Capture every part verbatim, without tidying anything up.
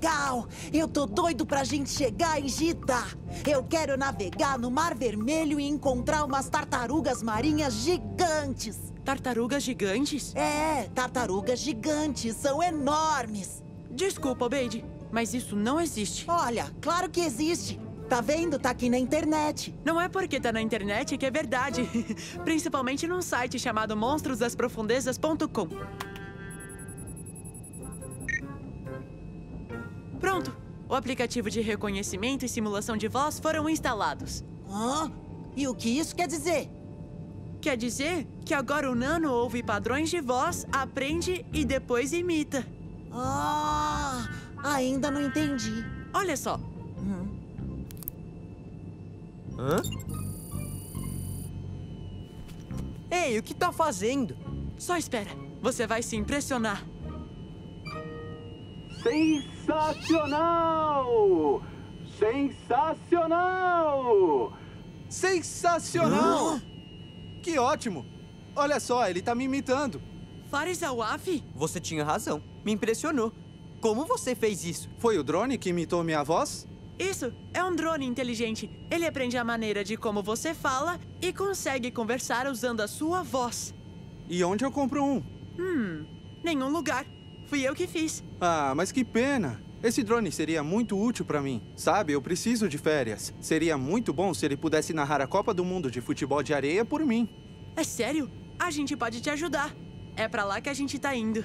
legal! Eu tô doido pra gente chegar em Jeddah. Eu quero navegar no Mar Vermelho e encontrar umas tartarugas marinhas gigantes. Tartarugas gigantes? É, tartarugas gigantes, são enormes. Desculpa, Obeide, mas isso não existe. Olha, claro que existe. Tá vendo? Tá aqui na internet. Não é porque tá na internet que é verdade. Principalmente num site chamado monstros das profundezas ponto com. Pronto! O aplicativo de reconhecimento e simulação de voz foram instalados. Hã? E o que isso quer dizer? Quer dizer que agora o Nano ouve padrões de voz, aprende e depois imita. Ah, ainda não entendi. Olha só. Hum. Hã? Ei, o que tá fazendo? Só espera, você vai se impressionar. Sensacional! Sensacional! Sensacional! Que ótimo! Olha só, ele tá me imitando. Faris Awaf? Você tinha razão. Me impressionou. Como você fez isso? Foi o drone que imitou minha voz? Isso, é um drone inteligente. Ele aprende a maneira de como você fala e consegue conversar usando a sua voz. E onde eu compro um? Hum, nenhum lugar. Fui eu que fiz. Ah, mas que pena. Esse drone seria muito útil pra mim. Sabe, eu preciso de férias. Seria muito bom se ele pudesse narrar a Copa do Mundo de futebol de areia por mim. É sério? A gente pode te ajudar. É pra lá que a gente tá indo.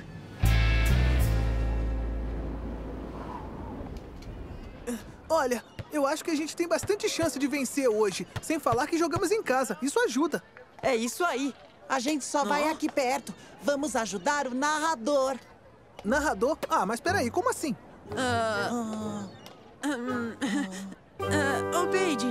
Olha, eu acho que a gente tem bastante chance de vencer hoje. Sem falar que jogamos em casa. Isso ajuda. É isso aí. A gente só vai aqui perto. Vamos ajudar o narrador. Narrador? Ah, mas peraí, como assim? Ah... Ah... Hum... Ah... Obeide.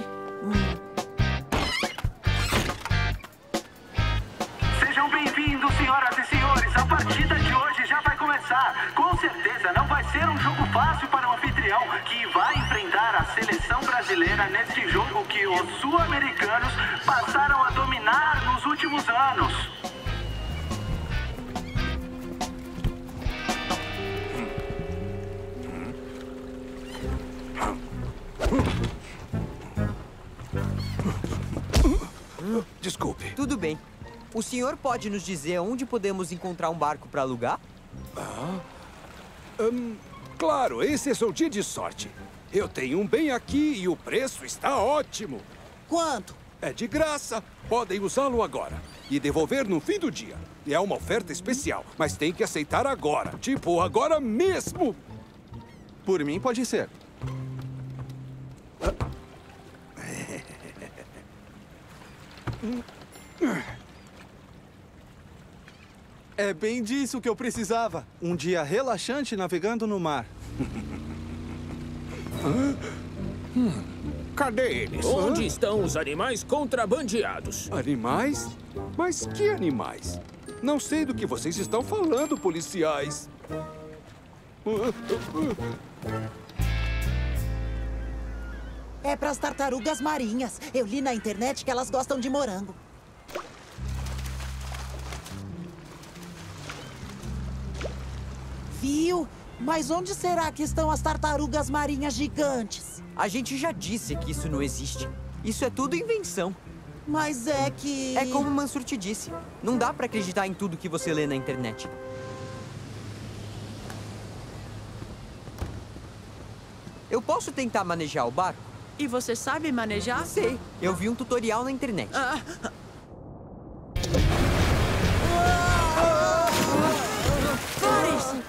Sejam bem-vindos, senhoras e senhores. A partida de hoje já vai começar. Com certeza não vai ser um jogo fácil para o anfitrião, que vai enfrentar a seleção brasileira neste jogo que os sul-americanos passaram a dominar nos últimos anos. Desculpe. Tudo bem. O senhor pode nos dizer onde podemos encontrar um barco para alugar? Ah, hum, claro, esse é seu dia de sorte. Eu tenho um bem aqui e o preço está ótimo. Quanto? É de graça. Podem usá-lo agora e devolver no fim do dia. É uma oferta especial, mas tem que aceitar agora. Tipo, agora mesmo. Por mim, pode ser. É bem disso que eu precisava. Um dia relaxante navegando no mar. hum, cadê eles? Onde Hã? estão os animais contrabandeados? Animais? Mas que animais? Não sei do que vocês estão falando, policiais. É para as tartarugas marinhas. Eu li na internet que elas gostam de morango. Viu? Mas onde será que estão as tartarugas marinhas gigantes? A gente já disse que isso não existe. Isso é tudo invenção. Mas é que... É como o Mansur te disse. Não dá pra acreditar em tudo que você lê na internet. Eu posso tentar manejar o barco? E você sabe manejar? Sei. Eu vi um tutorial na internet. Ah. Faris!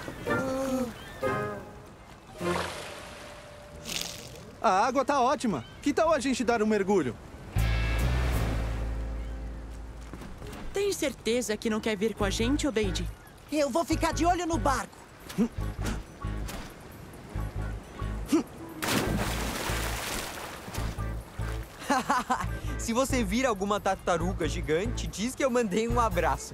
A água tá ótima. Que tal a gente dar um mergulho? Tem certeza que não quer vir com a gente, Obeide? Eu vou ficar de olho no barco. Se você vir alguma tartaruga gigante, diz que eu mandei um abraço.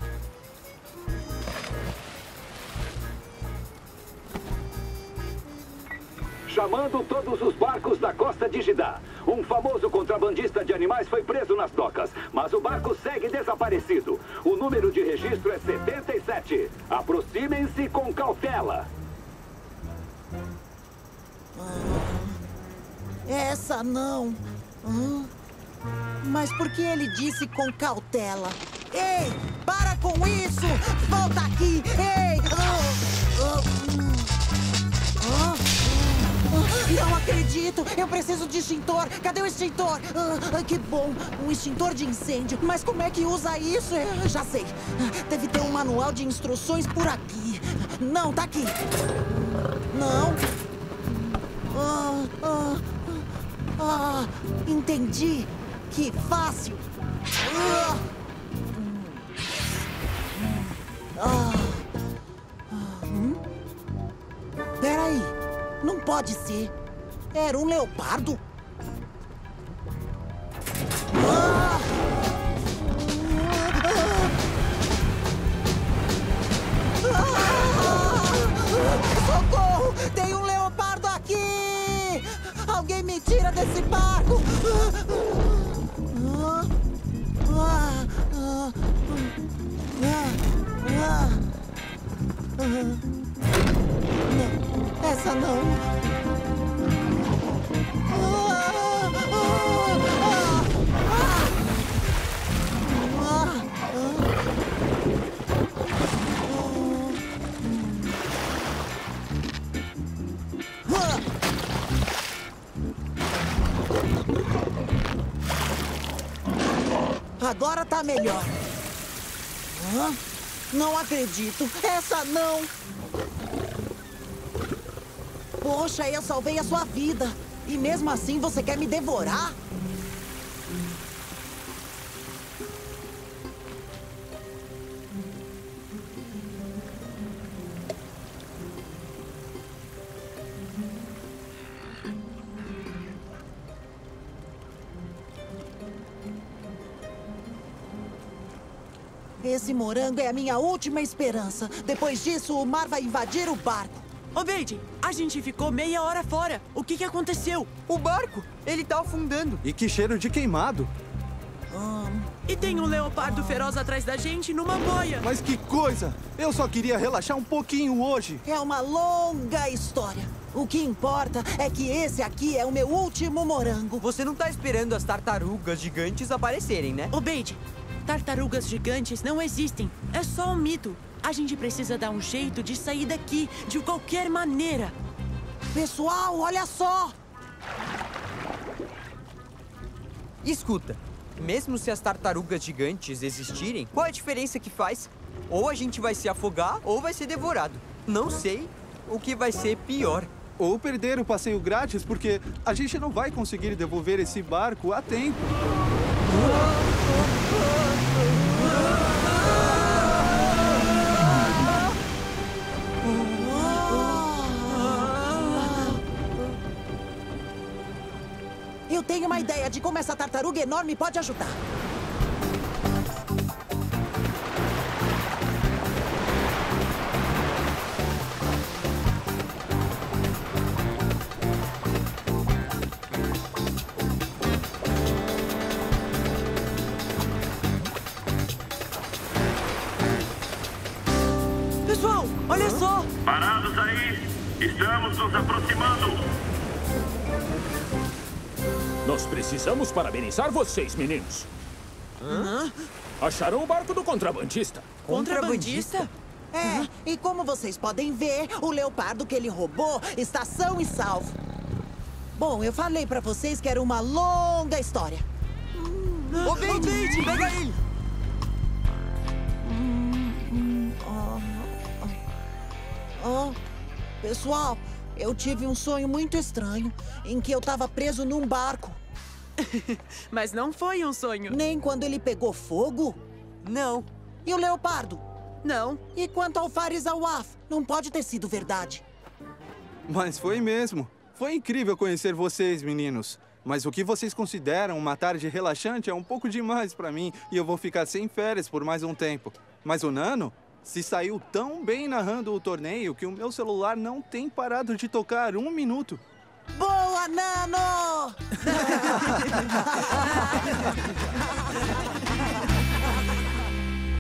Chamando todos os barcos da costa de Jeddah. Um famoso contrabandista de animais foi preso nas docas, mas o barco segue desaparecido. O número de registro é setenta e sete. Aproximem-se com cautela. Essa não. Hã? Mas por que ele disse com cautela? Ei, para com isso! Volta aqui! Ei! Ah, ah, ah, ah, não acredito! Eu preciso de extintor! Cadê o extintor? Ah, que bom! Um extintor de incêndio! Mas como é que usa isso? Eu já sei! Deve ter um manual de instruções por aqui! Não, tá aqui! Não! Ah, ah, ah, entendi! Que fácil! Ah, ah, ah, hum? Peraí! Não pode ser! Era um leopardo? Ah! Socorro! Tem um leopardo aqui! Alguém me tira desse barco! Ah, ah, ah, ah, ah, não, essa não. Ah, ah, ah, ah, Agora tá melhor. Hã? Não acredito. Essa não. Poxa, eu salvei a sua vida. E mesmo assim você quer me devorar? Esse morango é a minha última esperança. Depois disso, o mar vai invadir o barco. Obeide, a gente ficou meia hora fora. O que que aconteceu? O barco, ele tá afundando. E que cheiro de queimado. Hum, E tem um leopardo feroz atrás da gente numa boia. Mas que coisa! Eu só queria relaxar um pouquinho hoje. é uma longa história. O que importa é que esse aqui é o meu último morango. Você não tá esperando as tartarugas gigantes aparecerem, né? Obeide, tartarugas gigantes não existem. É só um mito. A gente precisa dar um jeito de sair daqui, de qualquer maneira. Pessoal, olha só! Escuta, mesmo se as tartarugas gigantes existirem, qual é a diferença que faz? Ou a gente vai se afogar, ou vai ser devorado. Não sei o que vai ser pior. Ou perder o passeio grátis, porque a gente não vai conseguir devolver esse barco a tempo. Eu tenho uma ideia de como essa tartaruga enorme pode ajudar. Pessoal, olha só! Parados aí, estamos nos aproximando. Nós precisamos parabenizar vocês, meninos. Hã? Acharam o barco do contrabandista. Contrabandista? É, e como vocês podem ver, o leopardo que ele roubou está são e salvo. Bom, eu falei pra vocês que era uma longa história. Obeide, pega ele! Oh, pessoal, eu tive um sonho muito estranho, em que eu estava preso num barco. Mas não foi um sonho. Nem quando ele pegou fogo. Não. E o leopardo? Não. E quanto ao Faris Awaf? Não pode ter sido verdade. Mas foi mesmo. Foi incrível conhecer vocês, meninos. Mas o que vocês consideram uma tarde relaxante é um pouco demais pra mim e eu vou ficar sem férias por mais um tempo. Mas o Nano se saiu tão bem narrando o torneio que o meu celular não tem parado de tocar um minuto. Boa, Nano!